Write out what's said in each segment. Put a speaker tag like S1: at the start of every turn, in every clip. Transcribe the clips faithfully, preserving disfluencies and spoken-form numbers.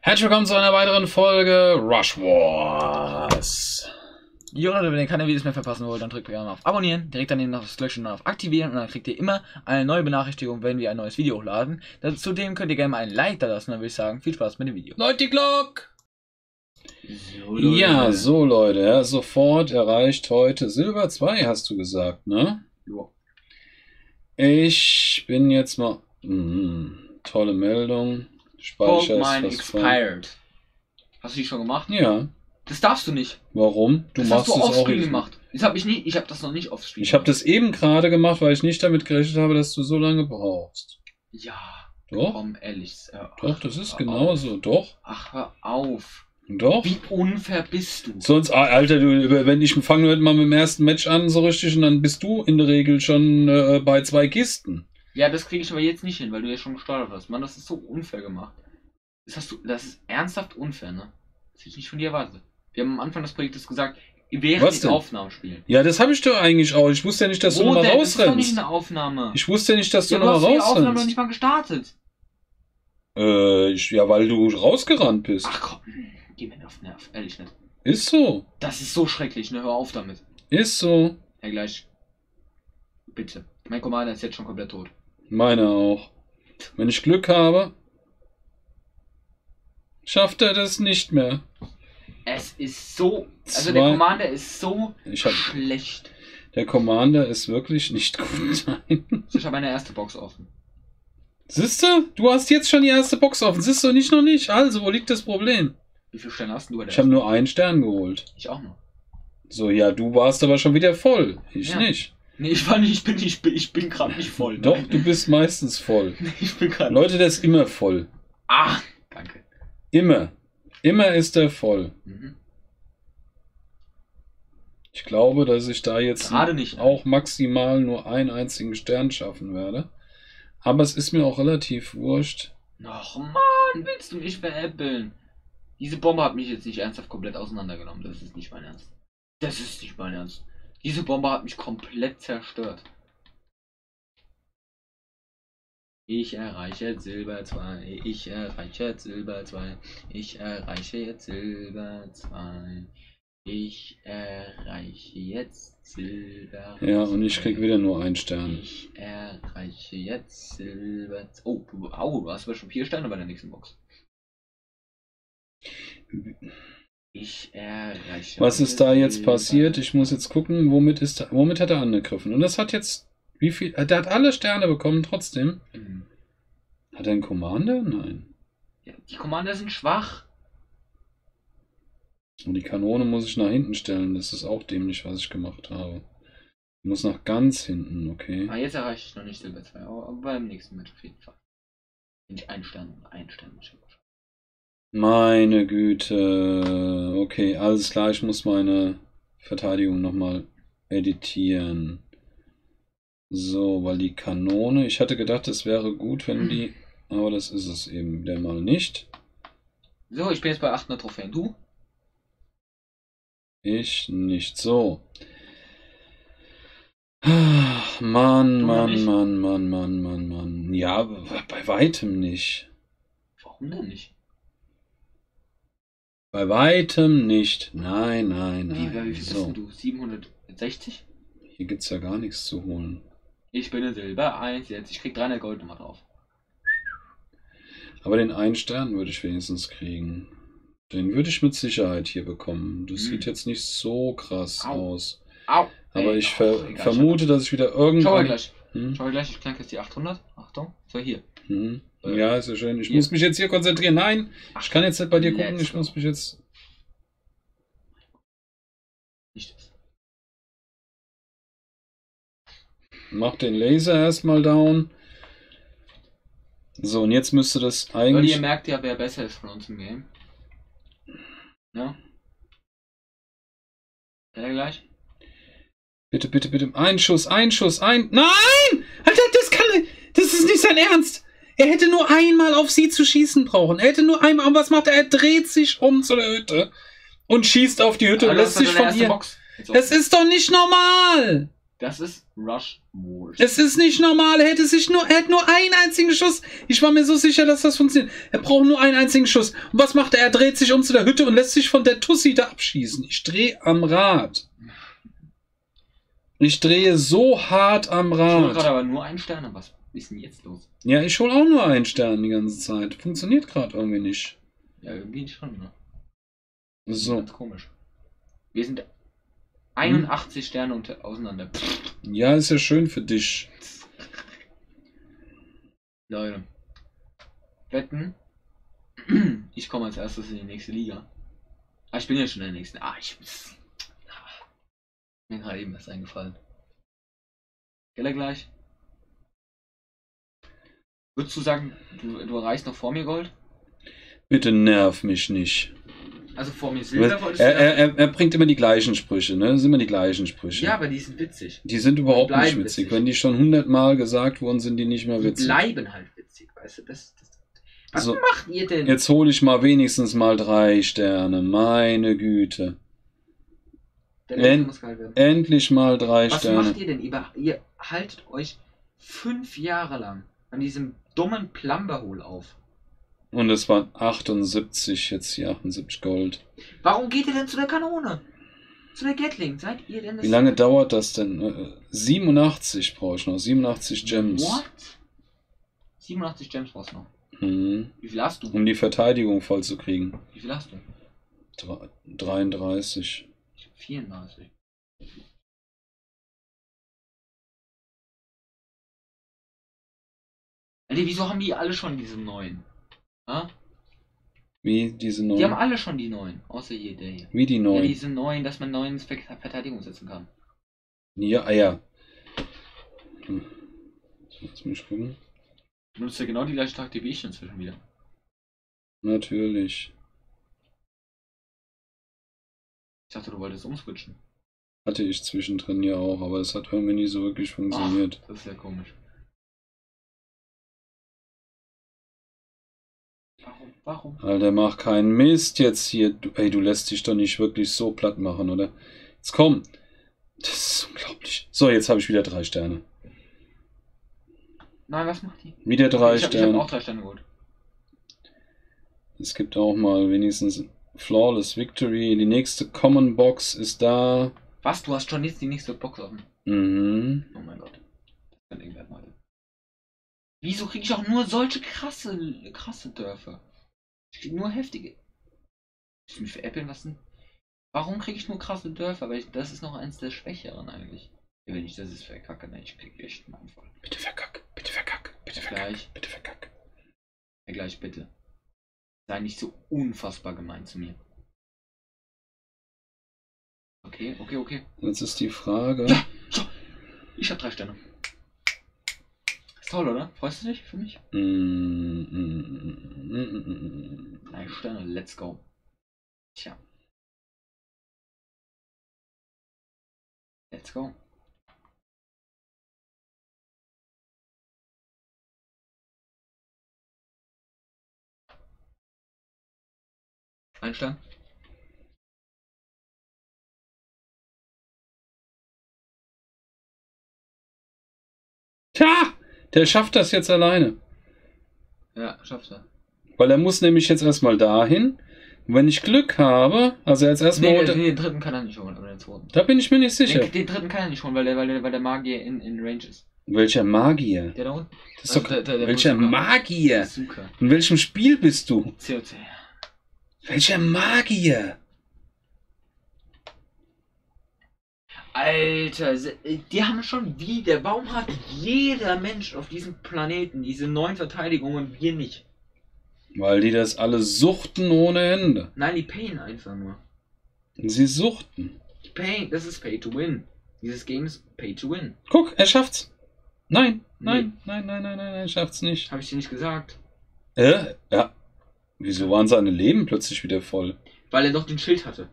S1: Herzlich willkommen zu einer weiteren Folge Rush Wars.
S2: Jo Leute, wenn ihr keine Videos mehr verpassen wollt, dann drückt gerne auf Abonnieren, direkt daneben auf das Glöckchen und auf Aktivieren und dann kriegt ihr immer eine neue Benachrichtigung, wenn wir ein neues Video hochladen. Zudem könnt ihr gerne mal ein Like da lassen, dann würde ich sagen, viel Spaß mit dem Video.
S1: Leute, die Glock!
S2: So, Leute.
S1: Ja, so Leute, ja, sofort erreicht heute Silber zwei, hast du gesagt, ne?
S2: Jo.
S1: Ich bin jetzt mal... Mh, tolle Meldung. Speicher ist fast
S2: expired. Voll. Hast du die schon gemacht?
S1: Ja.
S2: Das darfst du nicht.
S1: Warum? Du
S2: das
S1: machst
S2: hast du
S1: es auch
S2: nicht gemacht. Das habe ich nie, ich habe das noch nicht offscreen.
S1: Ich habe das eben gerade gemacht, weil ich nicht damit gerechnet habe, dass du so lange brauchst.
S2: Ja.
S1: Doch?
S2: Komm, ehrlich. Äh,
S1: Doch, das ist genauso. Doch.
S2: Ach, hör auf.
S1: Doch.
S2: Wie unfair bist du?
S1: Sonst, Alter, du, wenn ich fange halt mal mit dem ersten Match an, so richtig, und dann bist du in der Regel schon äh, bei zwei Kisten.
S2: Ja, das kriege ich aber jetzt nicht hin, weil du ja schon gestartet hast. Mann, das ist so unfair gemacht. Das hast du, das ist ernsthaft unfair, ne? Das hätte ich nicht von dir erwartet. Wir haben am Anfang des Projektes gesagt, während den Aufnahmen spielen.
S1: Ja, das habe ich doch eigentlich auch. Ich wusste ja nicht, dass
S2: Wo
S1: du nochmal
S2: denn?
S1: rausrennst.
S2: Das ist doch nicht eine Aufnahme.
S1: Ich wusste ja nicht, dass du
S2: ja,
S1: nochmal
S2: rausrennst. Du hast die Aufnahme
S1: rausrennst.
S2: noch nicht mal gestartet.
S1: Äh, ich, ja, weil du rausgerannt bist.
S2: Ach komm, geh mir auf den Nerv, ehrlich nicht.
S1: Ist so.
S2: Das ist so schrecklich, ne? Hör auf damit.
S1: Ist so.
S2: Ja, gleich. Bitte. Mein Commander ist jetzt schon komplett tot.
S1: Meine auch. Wenn ich Glück habe, schafft er das nicht mehr.
S2: Es ist so... Also
S1: Zwei,
S2: der Commander ist so
S1: ich hab,
S2: schlecht.
S1: Der Commander ist wirklich nicht gut. Nein.
S2: Ich habe meine erste Box offen.
S1: Siehste? Du hast jetzt schon die erste Box offen. Siehst du nicht noch nicht? Also, wo liegt das Problem?
S2: Wie viele Sterne hast du bei der
S1: Ich habe nur einen Stern geholt.
S2: Ich auch noch.
S1: So, ja, du warst aber schon wieder voll. Ich
S2: ja.
S1: nicht.
S2: Nee, ich war nicht, ich bin, ich bin, ich bin gerade nicht voll.
S1: Doch,
S2: nein.
S1: du bist meistens voll.
S2: Nee, ich bin gerade.
S1: Leute, der ist immer voll.
S2: Ah, danke.
S1: Immer. Immer ist er voll.
S2: Mhm.
S1: Ich glaube, dass ich da jetzt
S2: gerade nicht,
S1: auch maximal nur einen einzigen Stern schaffen werde. Aber es ist mir auch relativ wurscht.
S2: Ach Mann, willst du mich veräppeln? Diese Bombe hat mich jetzt nicht ernsthaft komplett auseinandergenommen. Das ist nicht mein Ernst. Das ist nicht mein Ernst. Diese Bombe hat mich komplett zerstört. Ich erreiche jetzt Silber zwei. Ich erreiche jetzt Silber zwei. Ich erreiche jetzt Silber zwei. Ich erreiche jetzt Silber zwei.
S1: Ja, und ich krieg wieder nur einen Stern.
S2: Ich erreiche jetzt Silber zwei. Oh, du, oh, du hast aber schon vier Sterne bei der nächsten Box. Ich erreiche.
S1: Was ist da jetzt passiert? Ich muss jetzt gucken, womit ist, womit hat er angegriffen. Und das hat jetzt, wie viel, der hat alle Sterne bekommen trotzdem.
S2: Mhm.
S1: Hat er einen Commander? Nein.
S2: Ja, die Commander sind schwach.
S1: Und die Kanone muss ich nach hinten stellen. Das ist auch dämlich, was ich gemacht habe. Ich muss nach ganz hinten, okay.
S2: Ah, jetzt erreiche ich noch nicht Silber zwei, aber beim nächsten Match auf jeden Fall. Wenn ich einen Stern, einen Stern muss.
S1: Meine Güte. Okay, alles klar, ich muss meine Verteidigung nochmal editieren. So, weil die Kanone, ich hatte gedacht, es wäre gut, wenn die, aber das ist es eben wieder mal nicht.
S2: So, ich bin jetzt bei achthundert Trophäen. Du?
S1: Ich nicht. So. Mann, Mann, Mann, Mann, Mann, Mann, Mann. Ja, bei weitem nicht.
S2: Warum denn nicht?
S1: Bei weitem nicht. Nein, nein, nein.
S2: Wie, wie viel
S1: so.
S2: bist du? siebenhundertsechzig?
S1: Hier gibt es ja gar nichts zu holen.
S2: Ich bin in Silber eins jetzt. Ich krieg dreihundert Gold nochmal drauf.
S1: Aber den einen Stern würde ich wenigstens kriegen. Den würde ich mit Sicherheit hier bekommen. Das hm. sieht jetzt nicht so krass
S2: Au.
S1: aus.
S2: Au.
S1: Aber
S2: Ey,
S1: ich ver
S2: oh, egal,
S1: vermute, dass ich wieder irgendwann...
S2: Schau mal gleich.
S1: Hm?
S2: Schau mal gleich, ich klanke jetzt die achthundert. Achtung. So, hier.
S1: Hm. Ja, ist ja schön. Ich
S2: hier.
S1: muss mich jetzt hier konzentrieren. Nein, ich kann jetzt nicht bei dir gucken.
S2: Let's
S1: Ich
S2: go.
S1: muss mich jetzt...
S2: Nicht das.
S1: Mach den Laser erstmal down. So, und jetzt müsste das eigentlich...
S2: Leute, ihr merkt ja, wer besser ist von uns im Game. Ja? Der gleich?
S1: Bitte, bitte, bitte. Ein Schuss, ein Schuss, ein... Nein! Alter, das kann... Das ist nicht sein Ernst! Er hätte nur einmal auf sie zu schießen brauchen. Er hätte nur einmal... Und was macht er? Er dreht sich um zu der Hütte und schießt auf die Hütte und lässt sich von ihr... Das ist doch nicht normal!
S2: Das ist Rush Wars.
S1: Es ist nicht normal. Er hätte sich nur, er hat nur einen einzigen Schuss. Ich war mir so sicher, dass das funktioniert. Er braucht nur einen einzigen Schuss. Und was macht er? Er dreht sich um zu der Hütte und lässt sich von der Tussi da abschießen. Ich drehe am Rad. Ich drehe so hart am
S2: Ich hole
S1: Rad.
S2: gerade aber nur einen Stern. Was ist denn jetzt los?
S1: Ja, ich hole auch nur einen Stern die ganze Zeit. Funktioniert gerade irgendwie nicht.
S2: Ja, irgendwie schon, ne?
S1: So.
S2: Ganz komisch. Wir sind einundachtzig hm. Sterne unter, auseinander. Pff.
S1: Ja, ist ja schön für dich.
S2: Leute. Wetten. Ich komme als erstes in die nächste Liga. Ah, ich bin ja schon in der nächsten. Ah, ich. Ah, mir gerade eben was eingefallen. Geller gleich. Würdest du sagen, du, du erreichst noch vor mir Gold?
S1: Bitte nerv mich nicht.
S2: Also vor mir Silber wolltest
S1: er,
S2: du
S1: er, er, er bringt immer die gleichen Sprüche, ne? Das sind immer die gleichen Sprüche.
S2: Ja, aber die sind witzig.
S1: Die sind überhaupt
S2: Die
S1: nicht witzig.
S2: witzig.
S1: Wenn die schon hundertmal gesagt wurden, sind die nicht mehr
S2: Die
S1: witzig.
S2: bleiben halt witzig, weißt du? Das, das, was
S1: So,
S2: macht ihr denn?
S1: Jetzt hole ich mal wenigstens mal drei Sterne. Meine Güte.
S2: Der letzte
S1: End,
S2: muss gehalten werden.
S1: endlich mal drei
S2: Was
S1: Sterne.
S2: macht ihr denn? Ihr, ihr haltet euch fünf Jahre lang an diesem dummen Plumberhole auf.
S1: Und es waren achtundsiebzig, jetzt hier achtundsiebzig Gold.
S2: Warum geht ihr denn zu der Kanone? Zu der Gatling? Seid ihr denn das?
S1: Wie lange dauert das denn? Äh, siebenundachtzig brauche ich noch. siebenundachtzig Gems.
S2: What? siebenundachtzig Gems brauchst du noch.
S1: Mhm.
S2: Wie viel hast du?
S1: Um die Verteidigung voll zu kriegen.
S2: Wie viel hast du?
S1: Dre- dreiunddreißig.
S2: Ich hab vierunddreißig. Alter, wieso haben die alle schon diese neuen? Ha?
S1: Wie diese
S2: Die haben
S1: neuen?
S2: alle schon die neuen, außer hier der hier.
S1: Wie die
S2: Ja,
S1: neuen?
S2: diese neuen, dass man neuen Ver- Verteidigung setzen kann.
S1: Ja, ah, ja. Hm. Lass mich gucken.
S2: Du nutzt ja genau die gleiche Taktik wie ich inzwischen wieder.
S1: Natürlich.
S2: Ich dachte, du wolltest umswitchen.
S1: Hatte ich zwischendrin ja auch, aber es hat irgendwie nie so wirklich funktioniert.
S2: Ach, das ist ja komisch. Warum? Warum?
S1: Alter, mach keinen Mist jetzt hier. Du, ey, du lässt dich doch nicht wirklich so platt machen, oder? Jetzt komm. Das ist unglaublich. So, jetzt habe ich wieder drei Sterne.
S2: Nein, was macht die?
S1: Wieder drei
S2: ich hab,
S1: Sterne.
S2: Ich habe auch drei Sterne geholt.
S1: Es gibt auch mal wenigstens Flawless Victory. Die nächste Common Box ist da.
S2: Was? Du hast schon jetzt die nächste Box offen?
S1: Mhm.
S2: Oh mein Gott. Das kann irgendwer mal. Wieso kriege ich auch nur solche krasse, krasse Dörfer? Ich krieg nur heftige. Ich mich veräppeln lassen. Warum kriege ich nur krasse Dörfer? Weil ich, das ist noch eins der schwächeren eigentlich. Ja, wenn ich das ist verkacke, ne, ich krieg echt einen Anfall.
S1: Bitte verkack, bitte verkack, bitte verkack,
S2: Gleich.
S1: bitte verkack.
S2: Ja, gleich bitte. Sei nicht so unfassbar gemein zu mir. Okay, okay, okay.
S1: Jetzt ist die Frage.
S2: Ja, so. Ich hab drei Sterne. Ist toll, oder? Freust du dich für mich?
S1: Mm, mm, mm, mm, mm.
S2: Drei Sterne, let's go. Tja. Let's go. Ein Stern.
S1: Tja, der schafft das jetzt alleine.
S2: Ja, schafft er.
S1: Weil er muss nämlich jetzt erstmal dahin. Und wenn ich Glück habe, also jetzt erstmal.
S2: Nee, den, den dritten kann er nicht holen, aber den zweiten.
S1: Da bin ich mir nicht sicher.
S2: Den, den dritten kann er nicht holen, weil der, weil der, weil der Magier in, in Range ist.
S1: Welcher Magier?
S2: Der da unten?
S1: Das ist doch,
S2: Also der- der- der
S1: welcher
S2: Bazooka.
S1: Magier?
S2: Bazooka.
S1: In welchem Spiel bist du?
S2: C O C.
S1: Welcher Magier?
S2: Alter, se- die haben schon wieder. Warum hat jeder Mensch auf diesem Planeten diese neuen Verteidigungen und wir nicht?
S1: Weil die das alle suchten ohne Ende.
S2: Nein, die payen einfach nur.
S1: Sie suchten.
S2: Die payen, das ist Pay to Win. Dieses Game ist Pay to Win.
S1: Guck, er schafft's. Nein, nein,
S2: Nee.
S1: nein, nein, nein, nein, er schafft's nicht.
S2: Habe ich dir nicht gesagt.
S1: Äh? Ja. Wieso waren seine Leben plötzlich wieder voll?
S2: Weil er doch den Schild hatte.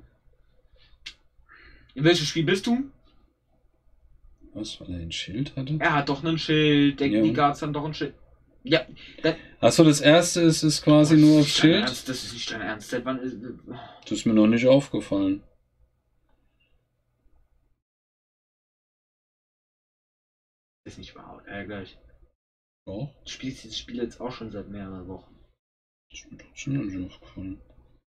S2: In welchem Spiel bist du?
S1: Was, weil er ein Schild hatte?
S2: Er hat doch einen Schild. Der,
S1: Ja.
S2: Die Guards haben doch ein Schild. Ja, das,
S1: Achso, das erste ist, ist quasi
S2: das
S1: nur
S2: ist
S1: aufs
S2: nicht dein
S1: Schild.
S2: Ernst, das ist nicht dein Ernst. Seit wann ist,
S1: Das ist mir noch nicht aufgefallen.
S2: Ist nicht wahr. Äh, gleich.
S1: Doch.
S2: Du spielst dieses Spiel jetzt auch schon seit mehreren Wochen.
S1: Das ist mir trotzdem noch nicht aufgefallen.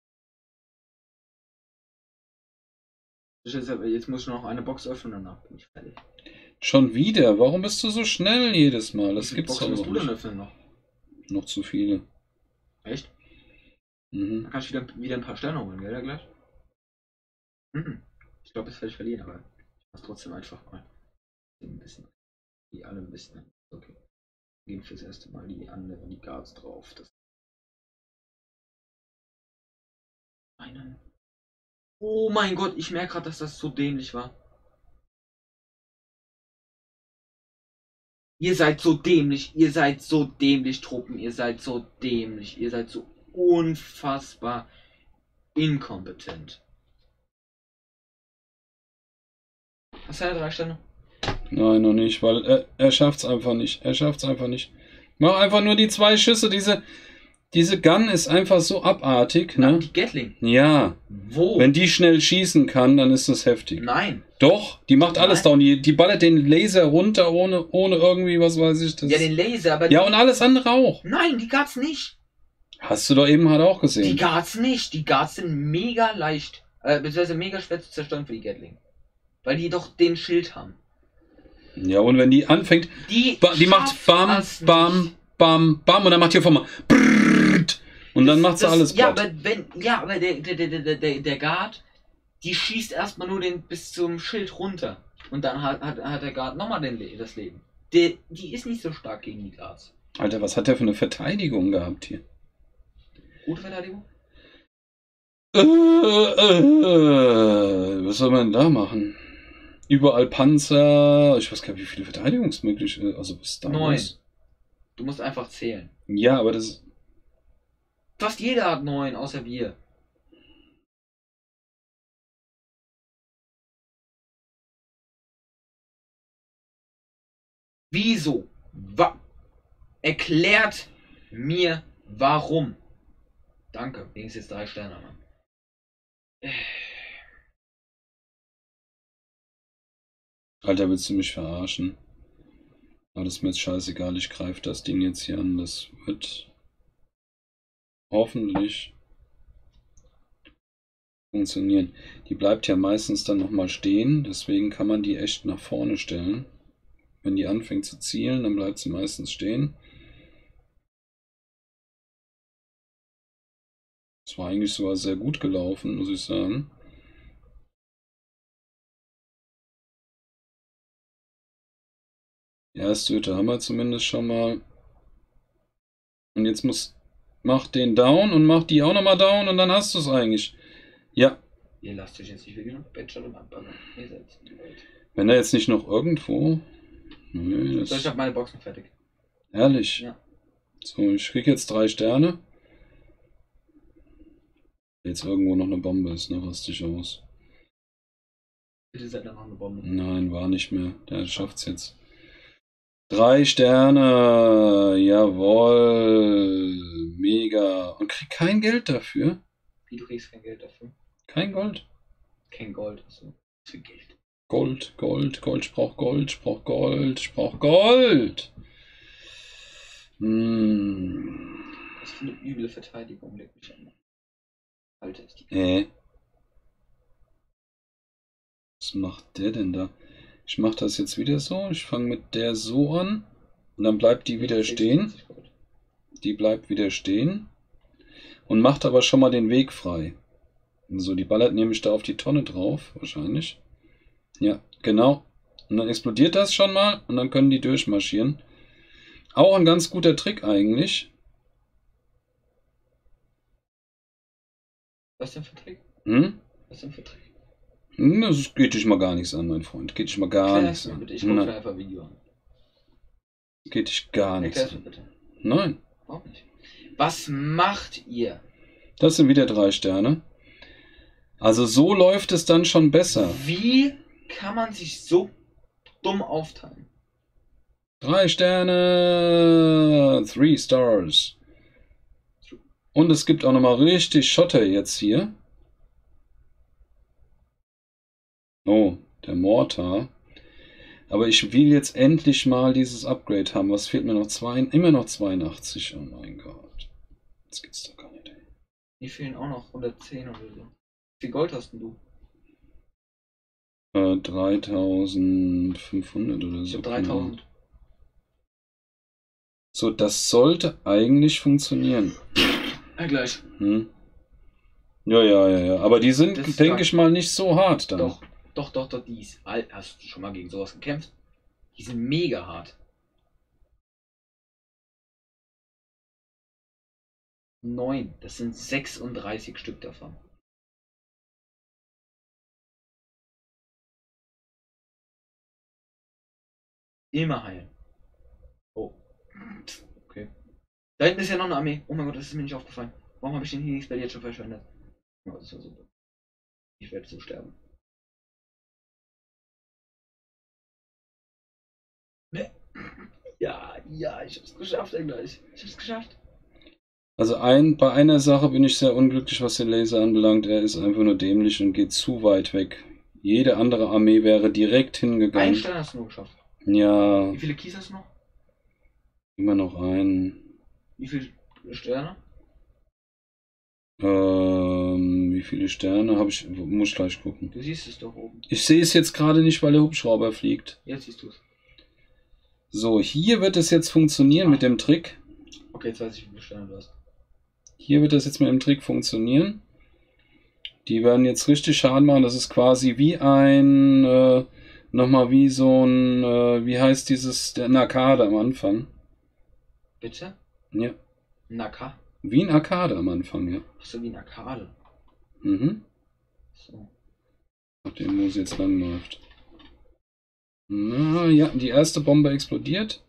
S2: Jetzt, jetzt muss ich noch eine Box öffnen, danach bin ich fertig.
S1: Schon wieder? Warum bist du so schnell jedes Mal? Das gibt's doch
S2: noch
S1: nicht.
S2: Du öffnen noch?
S1: Noch zu viele.
S2: Echt?
S1: Mhm.
S2: Dann kann ich wieder, wieder ein paar Sterne holen, gell, gleich? Mhm. Ich glaube, jetzt werde ich verlieren, aber ich mach's trotzdem einfach mal. Ein bisschen. Die alle ein bisschen. Okay. Gehen fürs erste Mal die anderen, die Guards drauf. Das einen. Oh mein Gott, ich merke gerade, dass das so dämlich war. Ihr seid so dämlich, ihr seid so dämlich, Truppen, ihr seid so dämlich, ihr seid so unfassbar inkompetent. Hast du ja drei Sterne?
S1: Nein, noch nicht, weil er, er schafft's einfach nicht. Er schafft's einfach nicht. Mach einfach nur die zwei Schüsse. Diese, diese Gun ist einfach so abartig, ne?
S2: Die Gatling.
S1: Ja.
S2: Wo?
S1: Wenn die schnell schießen kann, dann ist das heftig.
S2: Nein.
S1: Doch, die macht alles
S2: Nein.
S1: down. Die, die ballert den Laser runter, ohne, ohne irgendwie, was weiß ich. Das
S2: Ja, den Laser, aber...
S1: ja, und alles andere auch.
S2: Nein, die Guards nicht.
S1: Hast du doch eben halt auch
S2: Die
S1: gesehen.
S2: Guards nicht. Die Guards sind mega leicht, äh, beziehungsweise mega schwer zu zerstören für die Gatling. Weil die doch den Schild haben.
S1: Ja, und wenn die anfängt,
S2: Die,
S1: ba, die macht
S2: schafft
S1: bam,
S2: das
S1: bam,
S2: nicht.
S1: bam, bam, und dann macht die auf einmal brrrt, und dann macht sie
S2: Das-
S1: alles
S2: Ja,
S1: platt.
S2: aber wenn, ja, aber der, der, der, der, der, der Guard, die schießt erstmal nur den bis zum Schild runter. Und dann hat, hat, hat der Guard nochmal den, Le- das Leben. Der, die ist nicht so stark gegen die Guards.
S1: Alter, was hat der für eine Verteidigung gehabt hier?
S2: Gute Verteidigung?
S1: Äh, äh, was soll man denn da machen? Überall Panzer. Ich weiß gar nicht, wie viele Verteidigungsmöglichkeiten. Also, was ist da
S2: Neun.
S1: los?
S2: Du musst einfach zählen.
S1: Ja, aber das.
S2: Fast jeder hat neun, außer wir. Wieso? Wa Erklärt mir, warum. Danke. Wenigstens jetzt drei Sterne, Mann.
S1: Alter, willst du mich verarschen? Aber das ist mir jetzt scheißegal. Ich greife das Ding jetzt hier an. Das wird hoffentlich funktionieren. Die bleibt ja meistens dann nochmal stehen. Deswegen kann man die echt nach vorne stellen. Wenn die anfängt zu zielen, dann bleibt sie meistens stehen. Das war eigentlich sogar sehr gut gelaufen, muss ich sagen. Die erste Hütte haben wir zumindest schon mal. Und jetzt muss... Mach den down und mach die auch nochmal down und dann hast du es eigentlich. Ja.
S2: Ihr lasst euch jetzt nicht wirklich noch Bachelor im Abbauen. Ihr seid die Welt.
S1: Wenn da jetzt nicht noch irgendwo... Nee, das
S2: So, ich habe meine Boxen fertig.
S1: ehrlich.
S2: Ja.
S1: So, ich krieg jetzt drei Sterne. Jetzt irgendwo noch eine Bombe ist, ne? Raste ich aus.
S2: Bitte seid da noch eine Bombe.
S1: Nein, war nicht mehr. Der schafft's jetzt. Drei Sterne. Jawohl. Mega. Und krieg kein Geld dafür.
S2: Wie, du kriegst kein Geld dafür?
S1: Kein Gold.
S2: Kein Gold. Also, was für Geld?
S1: Gold, Gold, Gold, ich brauch Gold, ich brauch Gold, ich brauch Gold. Hm.
S2: Was für eine üble Verteidigung, leg mich an. Alter, ist die.
S1: Äh. Was macht der denn da? Ich mach das jetzt wieder so. Ich fange mit der so an. Und dann bleibt die wieder stehen. Die bleibt wieder stehen. Und macht aber schon mal den Weg frei. So, die ballert nämlich da auf die Tonne drauf, wahrscheinlich. Ja, genau. Und dann explodiert das schon mal und dann können die durchmarschieren. Auch ein ganz guter Trick eigentlich.
S2: Was denn für Trick?
S1: Hm?
S2: Was denn für Trick?
S1: Das geht dich mal gar nichts an, mein Freund. Geht dich mal gar
S2: Erklär's
S1: nichts
S2: mir
S1: an.
S2: bitte. Ich gucke
S1: Nein,
S2: mir einfach ein Video an.
S1: geht dich gar nichts
S2: Erklär's mir
S1: an.
S2: bitte.
S1: Nein.
S2: Warum nicht? Was macht ihr?
S1: Das sind wieder drei Sterne. Also so läuft es dann schon besser.
S2: Wie kann man sich so dumm aufteilen?
S1: Drei Sterne. Three Stars. Und es gibt auch nochmal richtig Schotter jetzt hier. Oh, der Mortar. Aber ich will jetzt endlich mal dieses Upgrade haben. Was fehlt mir noch? Zwei, immer noch zweiundachtzig. Oh mein Gott. Das gibt's doch gar nicht. Ey.
S2: Mir fehlen auch noch hundertzehn oder so. Wie viel Gold hast denn du?
S1: Äh, dreitausendfünfhundert oder
S2: Ich
S1: so.
S2: hab dreitausend.
S1: So, das sollte eigentlich funktionieren.
S2: Ja, gleich.
S1: Hm? Ja, ja, ja, ja. Aber die sind,
S2: Das
S1: denke
S2: war-
S1: ich mal, nicht so hart dann.
S2: Doch, doch, doch, doch, die ist. Al- Hast du schon mal gegen sowas gekämpft? Die sind mega hart. Neun. Das sind sechsunddreißig Stück davon. Immer heilen. Oh. Okay. Da hinten ist ja noch eine Armee. Oh mein Gott, das ist mir nicht aufgefallen. Warum habe ich den Healing Spell jetzt schon verschwendet? Oh, das war super. Ich werde so sterben. Ne? Ja, ja, ich hab's geschafft, ey, gleich. Ich hab's geschafft.
S1: Also ein, bei einer Sache bin ich sehr unglücklich, was den Laser anbelangt. Er ist einfach nur dämlich und geht zu weit weg. Jede andere Armee wäre direkt
S2: Einen
S1: hingegangen.
S2: Stern hast du nur geschafft.
S1: Ja,
S2: Wie viele Kies hast du noch?
S1: immer noch einen.
S2: Wie viele Sterne?
S1: Ähm, wie viele Sterne habe ich? Muss ich gleich gucken.
S2: Du siehst es doch oben.
S1: Ich sehe es jetzt gerade nicht, weil der Hubschrauber fliegt.
S2: Jetzt siehst du es.
S1: So, hier wird es jetzt funktionieren mit dem Trick.
S2: Okay, jetzt weiß ich, wie viele Sterne du hast.
S1: Hier wird das jetzt mit dem Trick funktionieren. Die werden jetzt richtig Schaden machen. Das ist quasi wie ein, äh, nochmal wie so ein, äh, wie heißt dieses, der Arcade am Anfang.
S2: Bitte?
S1: Ja,
S2: Naka?
S1: wie ein Arcade am Anfang, ja.
S2: Achso, wie eine Arkade.
S1: Mhm.
S2: So.
S1: Nachdem, wo sie jetzt langläuft. Na ja, die erste Bombe explodiert.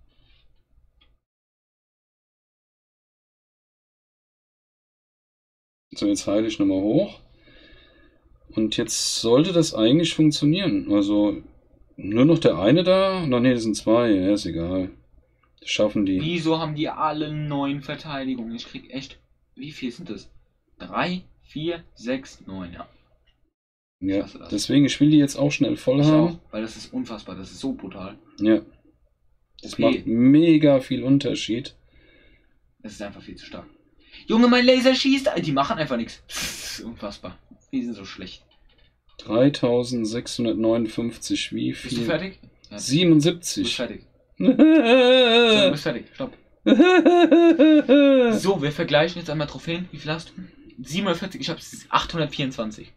S1: So, jetzt heile ich nochmal hoch. Und jetzt sollte das eigentlich funktionieren. Also nur noch der eine da. Na nee, das sind zwei. Ja, ist egal. Das schaffen die.
S2: Wieso haben die alle neun Verteidigungen? Ich krieg echt. Wie viel sind das? Drei, vier, sechs, neun, ja.
S1: Ja,
S2: hasse das.
S1: deswegen, ich will die jetzt auch schnell voll
S2: Ich
S1: haben.
S2: auch, weil das ist unfassbar, das ist so brutal.
S1: Ja. Das
S2: Okay.
S1: macht mega viel Unterschied.
S2: Das ist einfach viel zu stark. Junge, mein Laser schießt. Die machen einfach nichts. Unfassbar. Die sind so schlecht.
S1: dreitausendsechshundertneunundfünfzig, wie
S2: Bist du
S1: viel?
S2: fertig? Ja. Du bist
S1: siebenundsiebzig.
S2: fertig. So, du bist fertig. Stopp. So, wir vergleichen jetzt einmal Trophäen. Wie viel hast du? siebenundvierzig, ich habe achthundertvierundzwanzig.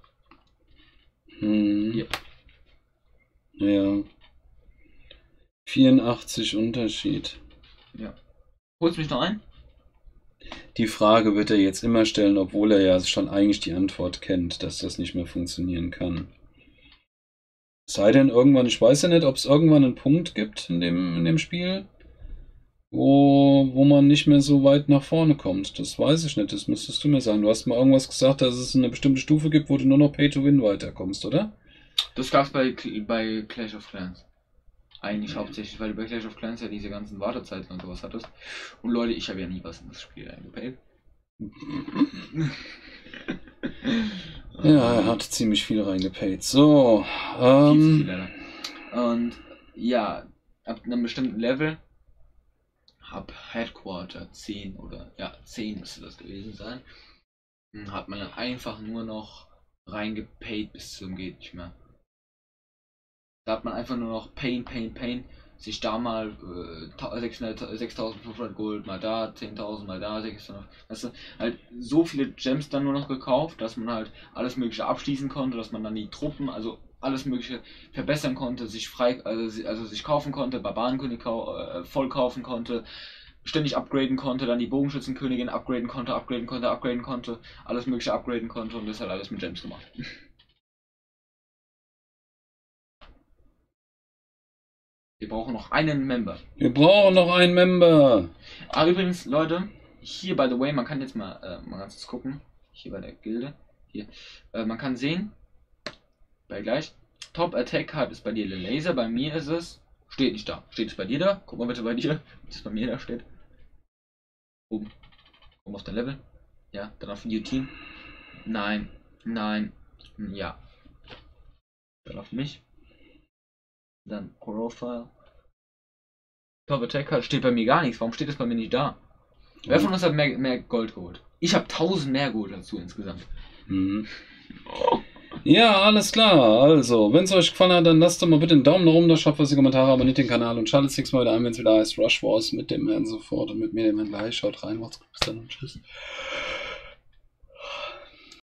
S1: Hm.
S2: Ja.
S1: Ja. vierundachtzig Unterschied.
S2: Ja. Holst du mich noch ein?
S1: Die Frage wird er jetzt immer stellen, obwohl er ja schon eigentlich die Antwort kennt, dass das nicht mehr funktionieren kann. Sei denn irgendwann, ich weiß ja nicht, ob es irgendwann einen Punkt gibt in dem, in dem Spiel, wo, wo man nicht mehr so weit nach vorne kommt. Das weiß ich nicht, das müsstest du mir sagen. Du hast mal irgendwas gesagt, dass es eine bestimmte Stufe gibt, wo du nur noch Pay-to-Win weiterkommst, oder?
S2: Das gab's bei, bei Clash of Clans. Eigentlich hauptsächlich, weil du bei Clash of Clans ja diese ganzen Wartezeiten und sowas hattest. Und Leute, ich habe ja nie was in das Spiel eingepayt.
S1: Ja, er hat ziemlich viel reingepayt. So,
S2: Viel zu viel,
S1: ähm,
S2: leider. Und ja, ab einem bestimmten Level hab Headquarter zehn oder ja, zehn müsste das gewesen sein. Hat man dann einfach nur noch reingepayt bis zum geht nicht mehr. Da hat man einfach nur noch Pain, Pain, Pain. Sich da mal äh, sechstausendfünfhundert Gold, mal da zehntausend, mal da sechshundert. Weißt du, halt so viele Gems dann nur noch gekauft, dass man halt alles Mögliche abschließen konnte, dass man dann die Truppen, also alles Mögliche verbessern konnte, sich frei, also, also sich kaufen konnte, Barbarenkönig kau äh, voll kaufen konnte, ständig upgraden konnte, dann die Bogenschützenkönigin upgraden konnte, upgraden konnte, upgraden konnte, alles Mögliche upgraden konnte und das hat alles mit Gems gemacht. Wir brauchen noch einen Member.
S1: wir brauchen noch einen Member.
S2: Ah, übrigens, Leute, hier, by the way, man kann jetzt mal, äh, mal ganz kurz gucken. Hier bei der Gilde. Hier. Äh, man kann sehen, bei gleich, Top Attack Card ist bei dir der Laser, bei mir ist es, steht nicht da. Steht es bei dir da? Guck mal bitte bei dir, wie es bei mir da steht. Oben. Oben auf dein Level. Ja, dann auf New Team. Nein, nein, ja. Dann auf mich. Dann Profile. Top Attacker steht bei mir gar nichts. Warum steht das bei mir nicht da? Wer von uns hat mehr, mehr Gold geholt? Ich habe tausend mehr Gold dazu insgesamt.
S1: Mhm. Ja, alles klar. Also, wenn es euch gefallen hat, dann lasst doch mal bitte einen Daumen nach oben da, schreibt was in die Kommentare, abonniert den Kanal und schaltet nächstes Mal wieder ein, wenn es wieder heißt Rush Wars mit dem Herrn sofort und mit mir, dem Herrn gleich. Schaut rein, macht's gut, bis dann und tschüss.